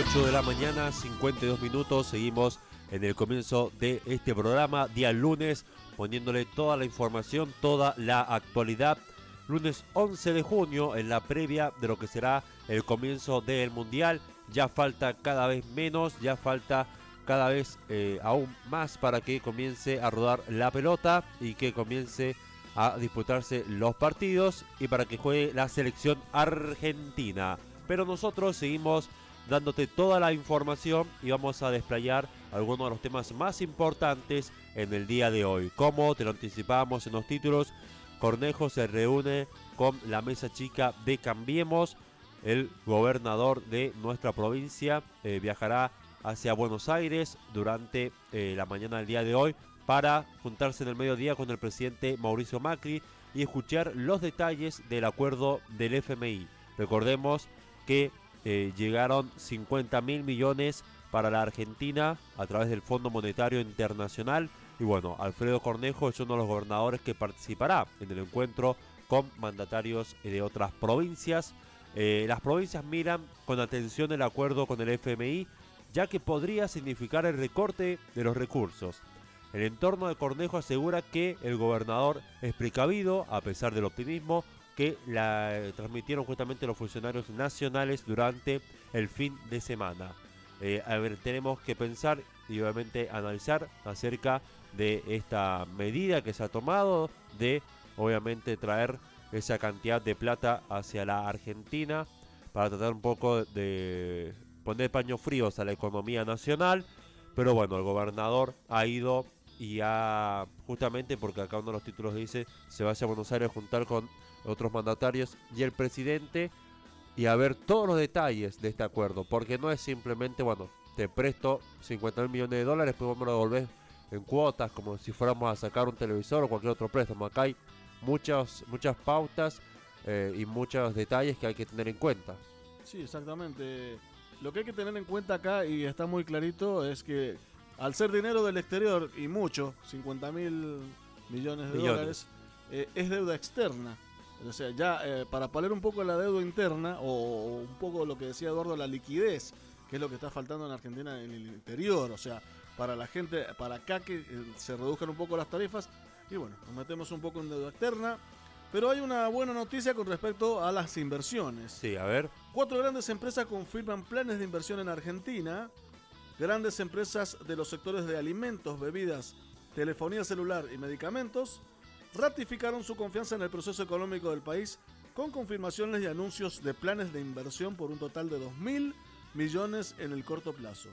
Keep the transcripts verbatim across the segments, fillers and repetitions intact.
ocho de la mañana, cincuenta y dos minutos. Seguimos en el comienzo de este programa, día lunes, poniéndole toda la información, toda la actualidad. Lunes once de junio, en la previa de lo que será el comienzo del Mundial. Ya falta cada vez menos, ya falta cada vez eh, aún más para que comience a rodar la pelota y que comience a disputarse los partidos y para que juegue la selección argentina. Pero nosotros seguimos dándote toda la información y vamos a desplayar algunos de los temas más importantes en el día de hoy. Como te lo anticipábamos en los títulos, Cornejo se reúne con la mesa chica de Cambiemos. El gobernador de nuestra provincia eh, viajará hacia Buenos Aires durante eh, la mañana del día de hoy para juntarse en el mediodía con el presidente Mauricio Macri y escuchar los detalles del acuerdo del F M I. Recordemos que eh, llegaron cincuenta mil millones para la Argentina a través del Fondo Monetario Internacional. Y bueno, Alfredo Cornejo es uno de los gobernadores que participará en el encuentro con mandatarios de otras provincias. Eh, las provincias miran con atención el acuerdo con el F M I, ya que podría significar el recorte de los recursos. El entorno de Cornejo asegura que el gobernador es precavido, a pesar del optimismo que la eh, transmitieron justamente los funcionarios nacionales durante el fin de semana. Eh, a ver, tenemos que pensar y obviamente analizar acerca de esta medida que se ha tomado de obviamente traer esa cantidad de plata hacia la Argentina para tratar un poco de poner paños fríos a la economía nacional. Pero bueno, el gobernador ha ido y ha, justamente porque acá uno de los títulos dice, se va hacia Buenos Aires a juntar con otros mandatarios y el presidente y a ver todos los detalles de este acuerdo, porque no es simplemente, bueno, te presto cincuenta mil millones de dólares, después vos me lo devolvés en cuotas, como si fuéramos a sacar un televisor o cualquier otro préstamo. Acá hay muchas, muchas pautas eh, y muchos detalles que hay que tener en cuenta. Sí, exactamente. Lo que hay que tener en cuenta acá, y está muy clarito, es que al ser dinero del exterior, y mucho, cincuenta mil millones de millones. dólares, eh, es deuda externa. O sea, ya eh, para paliar un poco la deuda interna, o, o un poco lo que decía Eduardo, la liquidez, que es lo que está faltando en Argentina en el interior, o sea, para la gente, para acá que eh, se reduzcan un poco las tarifas, y bueno, nos metemos un poco en deuda externa. Pero hay una buena noticia con respecto a las inversiones. Sí, a ver. Cuatro grandes empresas confirman planes de inversión en Argentina. Grandes empresas de los sectores de alimentos, bebidas, telefonía celular y medicamentos ratificaron su confianza en el proceso económico del país con confirmaciones y anuncios de planes de inversión por un total de dos mil millones en el corto plazo.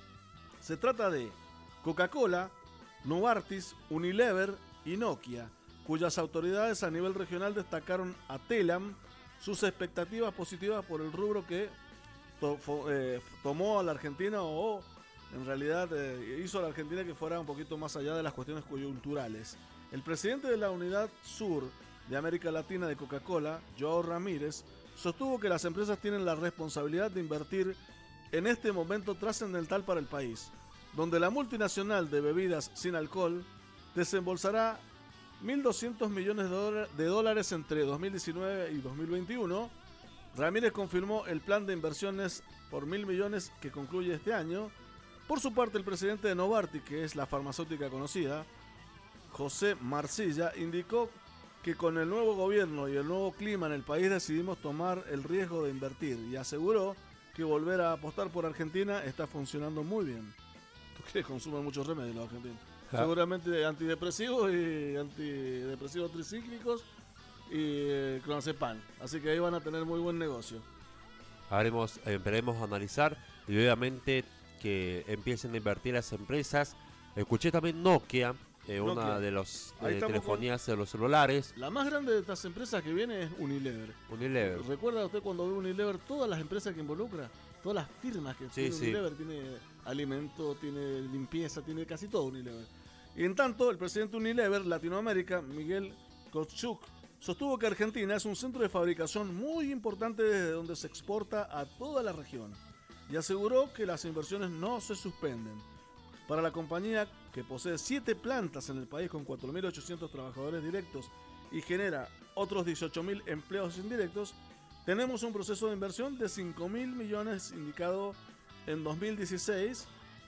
Se trata de Coca-Cola, Novartis, Unilever y Nokia, cuyas autoridades a nivel regional destacaron a Telam sus expectativas positivas por el rubro que to, eh, tomó a la Argentina o en realidad eh, hizo a la Argentina que fuera un poquito más allá de las cuestiones coyunturales. El presidente de la Unidad Sur de América Latina de Coca-Cola, Joao Ramírez, sostuvo que las empresas tienen la responsabilidad de invertir en este momento trascendental para el país, donde la multinacional de bebidas sin alcohol desembolsará mil doscientos millones de dólares entre dos mil diecinueve y dos mil veintiuno. Ramírez confirmó el plan de inversiones por mil millones que concluye este año. Por su parte, el presidente de Novartis, que es la farmacéutica conocida, José Marcilla, indicó que con el nuevo gobierno y el nuevo clima en el país decidimos tomar el riesgo de invertir y aseguró que volver a apostar por Argentina está funcionando muy bien. ¿Tú crees que consumen muchos remedios los argentinos? Ah. Seguramente antidepresivos y antidepresivos tricíclicos y eh, clonazepam. Así que ahí van a tener muy buen negocio. Haremos, eh, veremos analizar y obviamente que empiecen a invertir las empresas. Escuché también Nokia, eh, Nokia. una de las eh, telefonías con... de los celulares. La más grande de estas empresas que viene es Unilever. Unilever. ¿Recuerda usted cuando ve Unilever todas las empresas que involucra? Todas las firmas que sí, tiene sí. Unilever, tiene alimento, tiene limpieza, tiene casi todo Unilever. Y en tanto, el presidente Unilever Latinoamérica, Miguel Kozchuk, sostuvo que Argentina es un centro de fabricación muy importante desde donde se exporta a toda la región y aseguró que las inversiones no se suspenden. Para la compañía, que posee siete plantas en el país con cuatro mil ochocientos trabajadores directos y genera otros dieciocho mil empleos indirectos, tenemos un proceso de inversión de cinco mil millones indicado en dos mil dieciséis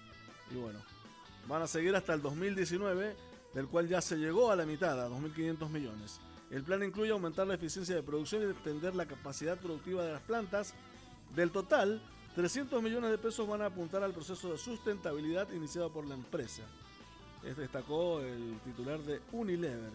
y bueno, van a seguir hasta el dos mil diecinueve, del cual ya se llegó a la mitad, a dos mil quinientos millones. El plan incluye aumentar la eficiencia de producción y extender la capacidad productiva de las plantas. Del total, trescientos millones de pesos van a apuntar al proceso de sustentabilidad iniciado por la empresa. Este destacó el titular de Unilever.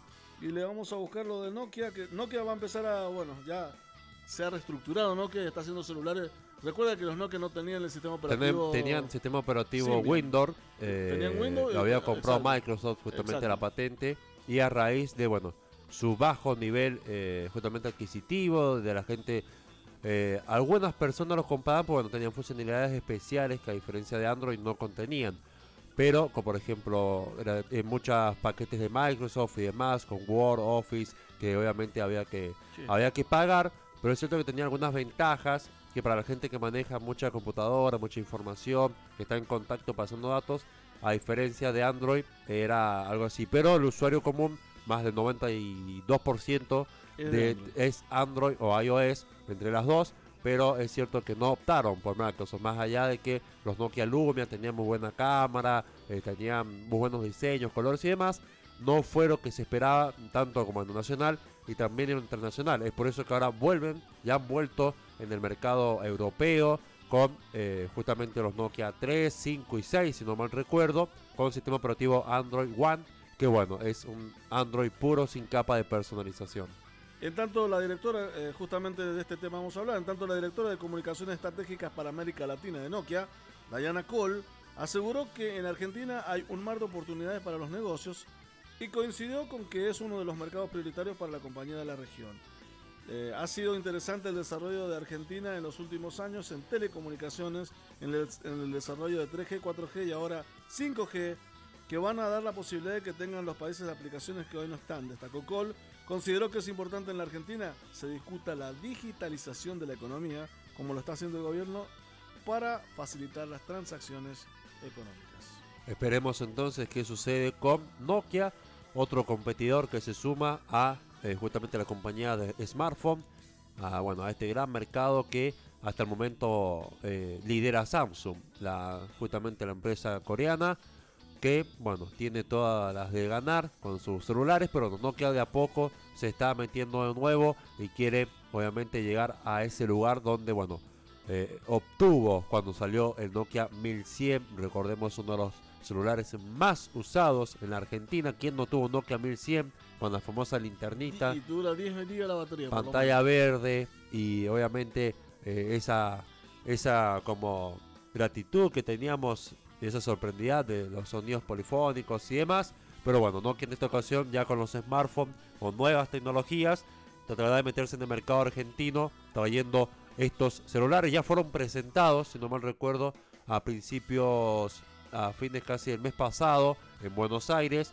Y le vamos a buscar lo de Nokia, que Nokia va a empezar a, bueno, ya se ha reestructurado Nokia, está haciendo celulares. Recuerda que los Nokia no tenían el sistema operativo. Tenían sistema operativo Symbian. Windows. Eh, Tenían Windows. Lo había y, comprado exacto. Microsoft justamente Exacto. la patente. Y a raíz de, bueno, su bajo nivel eh, justamente adquisitivo, de la gente... Eh, algunas personas los compraban porque bueno, tenían funcionalidades especiales que a diferencia de Android no contenían. Pero, como por ejemplo, era, en muchos paquetes de Microsoft y demás, con Word, Office, que obviamente había que, Sí. había que pagar. Pero es cierto que tenía algunas ventajas que para la gente que maneja mucha computadora, mucha información, que está en contacto pasando datos, a diferencia de Android, era algo así. Pero el usuario común, más del noventa y dos por ciento Es de, de Android. es Android o iOS, entre las dos. Pero es cierto que no optaron por Microsoft, más allá de que los Nokia Lumia tenían muy buena cámara, eh, tenían muy buenos diseños, colores y demás. No fue lo que se esperaba tanto como en lo nacional y también en lo internacional. Es por eso que ahora vuelven, ya han vuelto en el mercado europeo con eh, justamente los Nokia tres, cinco y seis, si no mal recuerdo, con sistema operativo Android One, que bueno, es un Android puro sin capa de personalización. En tanto, la directora, eh, justamente de este tema vamos a hablar, en tanto la directora de Comunicaciones Estratégicas para América Latina de Nokia, Diana Cole, aseguró que en Argentina hay un mar de oportunidades para los negocios y coincidió con que es uno de los mercados prioritarios para la compañía de la región. Eh, ha sido interesante el desarrollo de Argentina en los últimos años en telecomunicaciones, en el, en el desarrollo de tres G, cuatro G y ahora cinco G, que van a dar la posibilidad de que tengan los países de aplicaciones que hoy no están, destacó Cole. Consideró que es importante en la Argentina se discuta la digitalización de la economía, como lo está haciendo el gobierno, para facilitar las transacciones económicas. Esperemos entonces qué sucede con Nokia, otro competidor que se suma a eh, justamente la compañía de smartphone, a, bueno, a este gran mercado que hasta el momento eh, lidera Samsung, la, justamente la empresa coreana, que bueno, tiene todas las de ganar con sus celulares, pero Nokia de a poco se está metiendo de nuevo y quiere obviamente llegar a ese lugar donde bueno, eh, obtuvo cuando salió el Nokia mil cien, recordemos uno de los celulares más usados en la Argentina. ¿Quién no tuvo un Nokia mil cien con la famosa linternita? Y, y dura diez días la batería. Pantalla verde y obviamente eh, esa, esa como gratitud que teníamos, esa sorprendida de los sonidos polifónicos y demás. Pero bueno, Nokia en esta ocasión ya con los smartphones, con nuevas tecnologías, tratará de meterse en el mercado argentino trayendo estos celulares. Ya fueron presentados, si no mal recuerdo, a principios, a fines casi del mes pasado en Buenos Aires.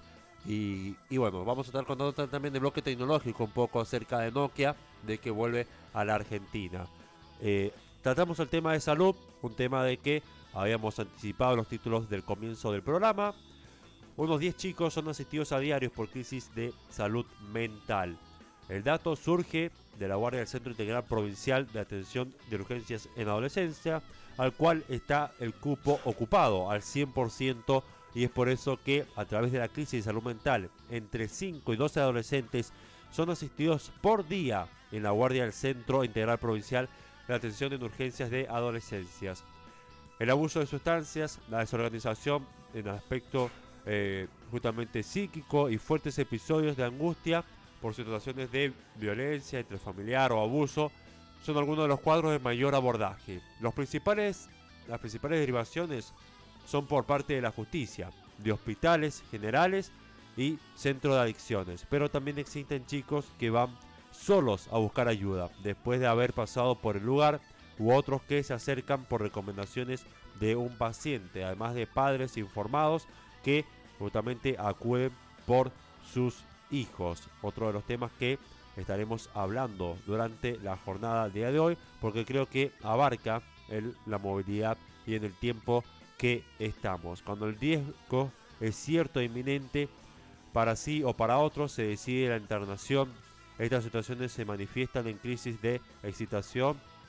Y, y bueno, vamos a estar contando también de bloque tecnológico un poco acerca de Nokia, de que vuelve a la Argentina. Eh, tratamos el tema de salud, un tema de que habíamos anticipado los títulos del comienzo del programa. Unos diez chicos son asistidos a diarios por crisis de salud mental. El dato surge de la guardia del Centro Integral Provincial de Atención de Urgencias en Adolescencia, al cual está el cupo ocupado al cien por ciento, y es por eso que a través de la crisis de salud mental, entre cinco y doce adolescentes son asistidos por día en la guardia del Centro Integral Provincial de Atención en Urgencias de Adolescencias. El abuso de sustancias, la desorganización en el aspecto eh, justamente psíquico y fuertes episodios de angustia por situaciones de violencia intrafamiliar o abuso son algunos de los cuadros de mayor abordaje. Los principales, las principales derivaciones son por parte de la justicia, de hospitales generales y centros de adicciones, pero también existen chicos que van solos a buscar ayuda después de haber pasado por el lugar, u otros que se acercan por recomendaciones de un paciente, además de padres informados que justamente acuden por sus hijos. Otro de los temas que estaremos hablando durante la jornada del día de hoy, porque creo que abarca el, la movilidad y en el tiempo que estamos. Cuando el riesgo es cierto e inminente para sí o para otros, se decide la internación. Estas situaciones se manifiestan en crisis de excitación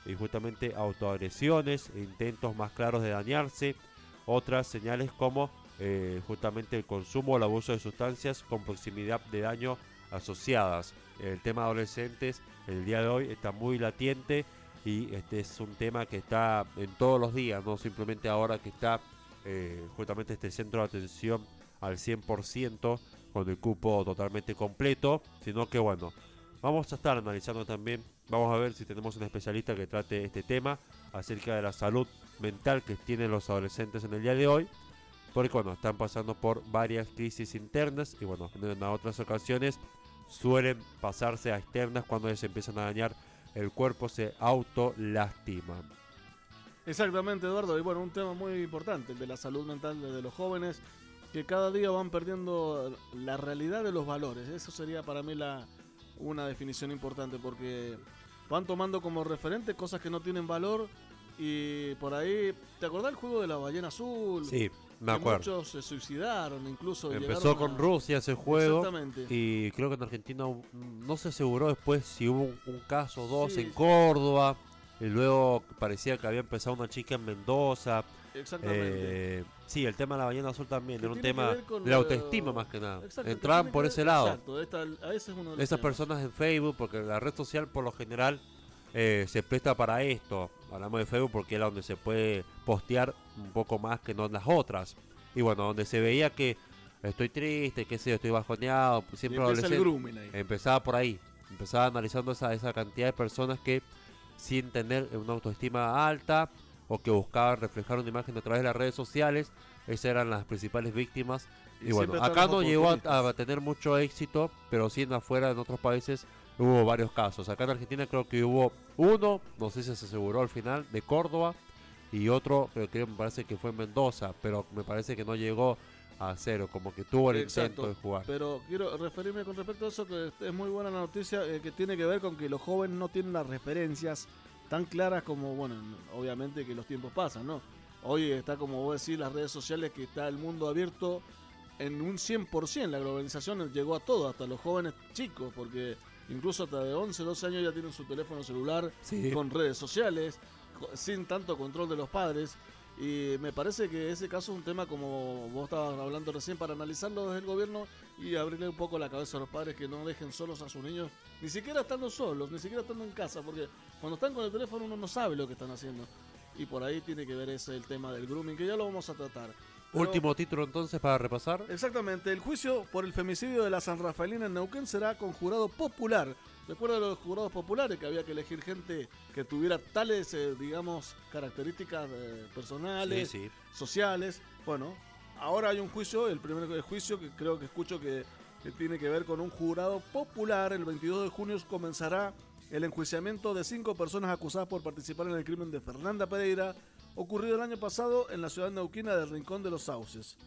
y justamente autoagresiones, intentos más claros de dañarse. Otras señales como eh, justamente el consumo o el abuso de sustancias con proximidad de daño asociadas. El tema de adolescentes el día de hoy está muy latente y este es un tema que está en todos los días, no simplemente ahora que está eh, justamente este centro de atención al cien por ciento con el cupo totalmente completo, sino que bueno, vamos a estar analizando también, vamos a ver si tenemos un especialista que trate este tema acerca de la salud mental que tienen los adolescentes en el día de hoy, porque bueno, están pasando por varias crisis internas y bueno, en otras ocasiones suelen pasarse a externas cuando se empiezan a dañar el cuerpo, se autolastiman. Exactamente, Eduardo, y bueno, un tema muy importante, el de la salud mental de los jóvenes, que cada día van perdiendo la realidad de los valores. Eso sería para mí la, una definición importante, porque van tomando como referente cosas que no tienen valor y por ahí, ¿te acordás del juego de la ballena azul? Sí, me que acuerdo. Muchos se suicidaron, incluso empezó con a... Rusia ese juego. Exactamente. Y creo que en Argentina no se aseguró después si hubo un, un caso o dos Sí. en Córdoba. Y luego parecía que había empezado una chica en Mendoza. Exactamente. Eh, sí, el tema de la ballena azul también Que era un tiene que tema ver con de lo- la autoestima más que nada. Exacto, que Entraban tiene por que ese ver- lado. Exacto, esta- ese es uno de los Esas temas. personas en Facebook, porque la red social por lo general eh, se presta para esto. Hablamos de Facebook porque es donde se puede postear un poco más que no en las otras. Y bueno, donde se veía que estoy triste, qué sé yo, estoy bajoneado, Y siempre empieza el adolescente. grooming ahí. Empezaba por ahí, empezaba analizando esa, esa cantidad de personas que sin tener una autoestima alta o que buscaban reflejar una imagen a través de las redes sociales, esas eran las principales víctimas. Y, Y bueno, siempre están acá los no llegó a, oportunistas. a tener mucho éxito, pero sí en afuera, en otros países, hubo varios casos. Acá en Argentina creo que hubo uno, no sé si se aseguró al final, de Córdoba, y otro, pero que me parece que fue en Mendoza, pero me parece que no llegó a cero, como que tuvo el Exacto, intento de jugar. Pero quiero referirme con respecto a eso, que es muy buena la noticia, eh, que tiene que ver con que los jóvenes no tienen las referencias tan claras como, bueno, obviamente que los tiempos pasan, ¿no? Hoy está, como vos decís, las redes sociales, que está el mundo abierto en un cien por ciento. La globalización llegó a todo, hasta los jóvenes chicos, porque incluso hasta de once, doce años ya tienen su teléfono celular Sí. con redes sociales, co- sin tanto control de los padres. Y me parece que ese caso es un tema, como vos estabas hablando recién, para analizarlo desde el gobierno y abrirle un poco la cabeza a los padres, que no dejen solos a sus niños, ni siquiera estando solos, ni siquiera estando en casa, porque cuando están con el teléfono uno no sabe lo que están haciendo. Y por ahí tiene que ver ese el tema del grooming, que ya lo vamos a tratar. Pero- Último título entonces para repasar. Exactamente, el juicio por el femicidio de la San Rafaelina en Neuquén será con jurado popular. Recuerda los jurados populares, que había que elegir gente que tuviera tales, eh, digamos, características eh, personales, Sí, sí. sociales. Bueno, ahora hay un juicio, el primer juicio que creo que escucho que, que tiene que ver con un jurado popular. El veintidós de junio comenzará el enjuiciamiento de cinco personas acusadas por participar en el crimen de Fernanda Pereira, ocurrido el año pasado en la ciudad neuquina del Rincón de los Sauces.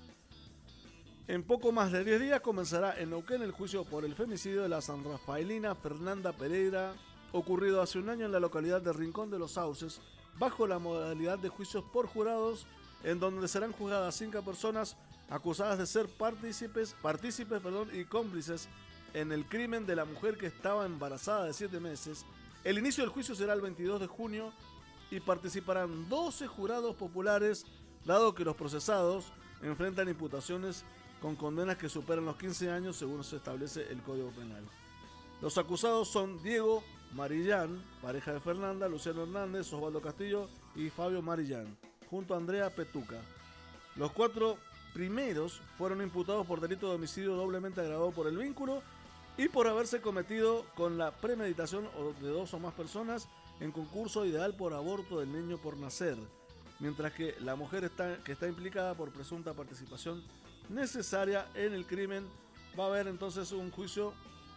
En poco más de diez días comenzará en Neuquén el juicio por el femicidio de la San Rafaelina Fernanda Pereira, ocurrido hace un año en la localidad de Rincón de los Sauces, bajo la modalidad de juicios por jurados, en donde serán juzgadas cinco personas acusadas de ser partícipes, partícipes perdón, y cómplices en el crimen de la mujer que estaba embarazada de siete meses. El inicio del juicio será el veintidós de junio y participarán doce jurados populares, dado que los procesados enfrentan imputaciones con condenas que superan los quince años según se establece el Código Penal. Los acusados son Diego Marillán, pareja de Fernanda, Luciano Hernández, Osvaldo Castillo y Fabio Marillán, junto a Andrea Petuca. Los cuatro primeros fueron imputados por delito de homicidio doblemente agravado por el vínculo y por haberse cometido con la premeditación de dos o más personas en concurso ideal por aborto del niño por nacer, mientras que la mujer está, que está implicada por presunta participación necesaria en el crimen. Va a haber entonces un juicio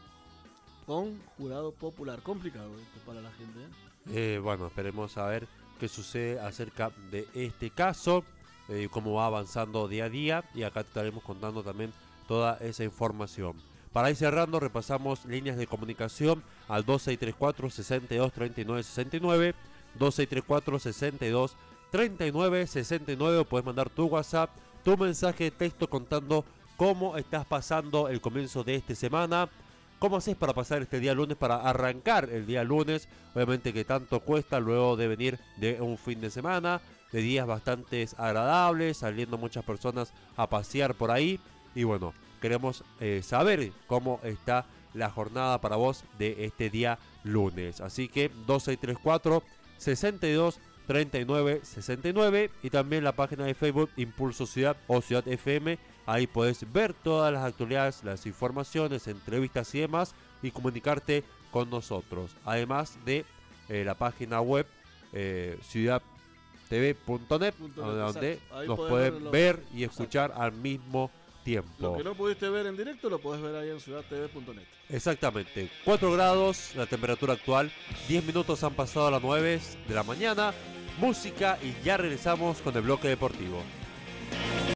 con jurado popular. Complicado esto para la gente, ¿eh? Eh, bueno, esperemos a ver qué sucede acerca de este caso, eh, cómo va avanzando día a día, y acá te estaremos contando también toda esa información. Para ir cerrando, repasamos líneas de comunicación al dos seis tres cuatro, seis dos, tres nueve seis nueve, dos seis tres cuatro, seis dos, tres nueve seis nueve. Puedes mandar tu WhatsApp, tu mensaje de texto contando cómo estás pasando el comienzo de esta semana. ¿Cómo haces para pasar este día lunes, para arrancar el día lunes? Obviamente que tanto cuesta luego de venir de un fin de semana, de días bastante agradables, saliendo muchas personas a pasear por ahí. Y bueno, queremos eh, saber cómo está la jornada para vos de este día lunes. Así que dos seis tres cuatro, sesenta y dos, treinta y nueve, sesenta y nueve y también la página de Facebook Impulso Ciudad o Ciudad F M. Ahí podés ver todas las actualidades, las informaciones, entrevistas y demás y comunicarte con nosotros. Además de eh, la página web eh, ciudad t v punto net, donde nos pueden ver, ver y escuchar exacto. al mismo tiempo. Lo que no pudiste ver en directo lo podés ver ahí en ciudad t v punto net. Exactamente. cuatro grados la temperatura actual, diez minutos han pasado a las nueve de la mañana. Música y ya regresamos con el bloque deportivo.